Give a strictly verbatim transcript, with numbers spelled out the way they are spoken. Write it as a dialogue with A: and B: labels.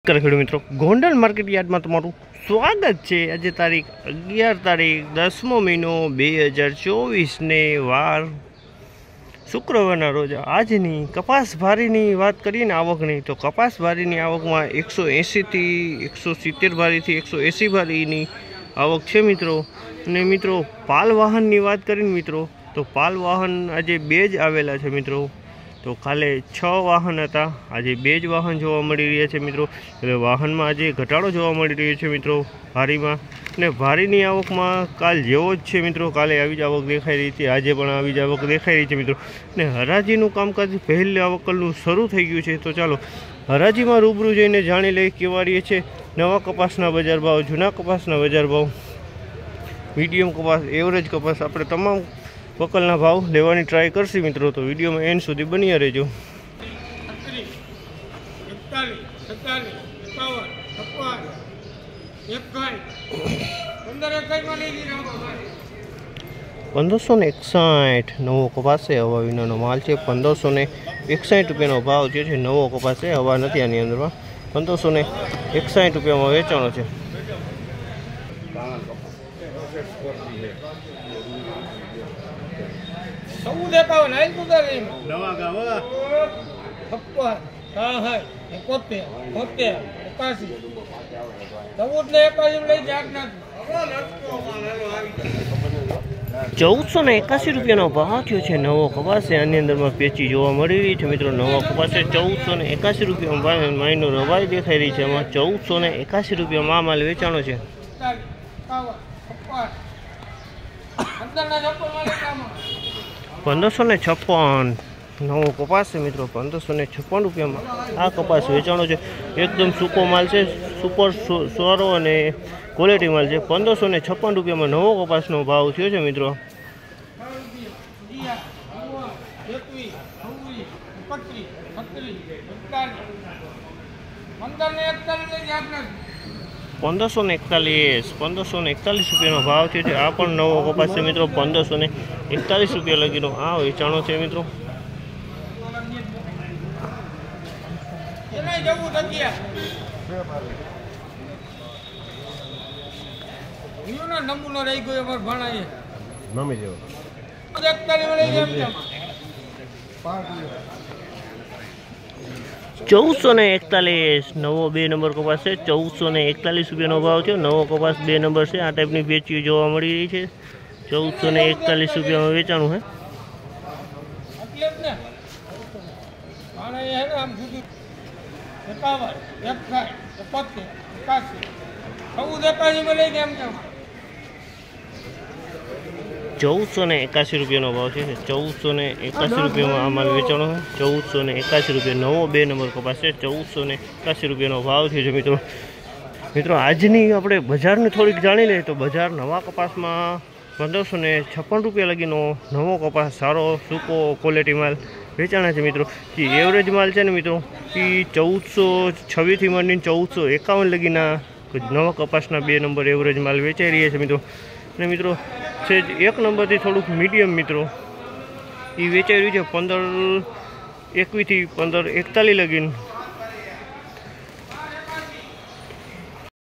A: ખેડૂત મિત્રો, ગોંડલ માર્કેટ યાર્ડમાં તમારું સ્વાગત છે। આજે તારીખ અગિયાર તારીખ દસમો મહિનો બે હજાર ચોવીસને વાર શુક્રવારના રોજ આજની કપાસ ભારીની વાત કરીએ ને આવકની, તો કપાસ ભારીની આવકમાં એકસો એંસીથી એકસો સિત્તેર ભારીથી એકસો એંસી ભારીની આવક છે મિત્રો। અને મિત્રો પાલ વાહનની વાત કરીને મિત્રો, તો પાલ વાહન આજે બે જ આવેલા છે મિત્રો। તો કાલે છ વાહન હતા, આજે બે જ વાહન જોવા મળી રહ્યા છે મિત્રો। એટલે વાહનમાં આજે ઘટાડો જોવા મળી રહ્યો છે મિત્રો ભારીમાં। ને ભારીની આવકમાં કાલ જેવો જ છે મિત્રો, કાલે આવી જ આવક દેખાઈ રહી હતી, આજે પણ આવી જ આવક દેખાઈ રહી છે મિત્રો। ને હરાજીનું કામકાજ પહેલી આવકનું શરૂ થઈ ગયું છે। તો ચાલો હરાજીમાં રૂબરૂ જઈને જાણી લઈએ કેવા રહે છે નવા કપાસના બજાર ભાવ, જૂના કપાસના બજાર ભાવ, મીડિયમ કપાસ, એવરેજ કપાસ, આપણે તમામ વકલના ભાવ લેવાની ટ્રાય કરશે મિત્રો। તો વિડીયોમાં એન્ડ સુધી બન્યા રહેજો। પંદરસો ને એકસાઠ નવો કપાસ છે, હવા વિનાનો માલ છે। પંદરસો ને એકસાઠ રૂપિયાનો ભાવ જે છે નવો કપાસ છે, હવા નથી આની અંદરમાં। પંદરસો ને એકસાઠ રૂપિયામાં વેચાણો છે।
B: ચૌદ એકાવન નવા ગામ છપ્પન સાઠ એકોતેર બોતેર એકાસી ચૌદ ને એકાસી લઈ જાય।
A: ચૌદસો ને એકાસી રૂપિયાનો ભાવ થયો છે નવો કપાસ છે, આની અંદરમાં પેચી જોવા મળી રહી છે મિત્રો। નવો કપાસ છે ચૌદસો ને એકાસી રૂપિયામાં, માઇનો રવાઈ દેખાઈ રહી છે, એમાં ચૌદસો ને એકાસી રૂપિયામાં આ માલ વેચાણો છે। પંદરસો ને છપ્પન નવો કપાસ છે મિત્રો, પંદરસો ને છપ્પન રૂપિયામાં આ કપાસ વેચાણો છે। એકદમ સૂકો માલ છે, સુપર સારો અને ક્વોલિટી માલ છે। પંદરસો ને છપ્પન રૂપિયામાં નવો કપાસનો ભાવ થયો છે મિત્રો। પંદરસો ને એકતાલીસ પંદરસો ને એકતાલીસ રૂપિયાનો ભાવ થયો છે, આ પણ નવો કપાસ છે મિત્રો। પંદરસો ને એકતાલીસ રૂપિયા લગીનો આ વેચાણો છે મિત્રો।
B: નમૂનો રહી ગયો અમારે ભણાય
A: મમ્મી જેવો ચૌદસો ને એકતાલીસ નવો બે નંબર કપાસ છે। ચૌદસો ને એકતાલીસ રૂપિયાનો ભાવ છે, નવો કપાસ બે નંબર છે। આ ટાઈપની વેચીઓ જોવા મળી રહી છે। ચૌદસો ને એકતાલીસ રૂપિયામાં વેચાણું છે। ચૌદસો ને એકાસી રૂપિયાનો ભાવ છે, ચૌદસો ને એકાસી રૂપિયામાં આ માલ વેચાણો છે। ચૌદસો ને એકાસી રૂપિયા નવો બે નંબર કપાસ છે, ચૌદસો ને એકાસી રૂપિયાનો ભાવ થયો છે મિત્રો। મિત્રો આજની આપણે બજારની થોડીક જાણી લઈએ, તો બજાર નવા કપાસમાં પંદરસો ને છપ્પન રૂપિયા લગીનો નવો કપાસ સારો સૂકો ક્વોલિટી માલ વેચાણા છે મિત્રો। જે એવરેજ માલ છે ને મિત્રો, એ ચૌદસો છવ્વીસથી માંડીને ચૌદસો એકાવન લગીના નવા કપાસના બે નંબર એવરેજ માલ વેચાઈ રહ્યા છે મિત્રો। અને મિત્રો છે એક નંબરથી થોડુંક મીડિયમ મિત્રો એ વેચાઈ રહ્યું છે, પંદર એકવીસથી પંદર એકતાલીસ લગીન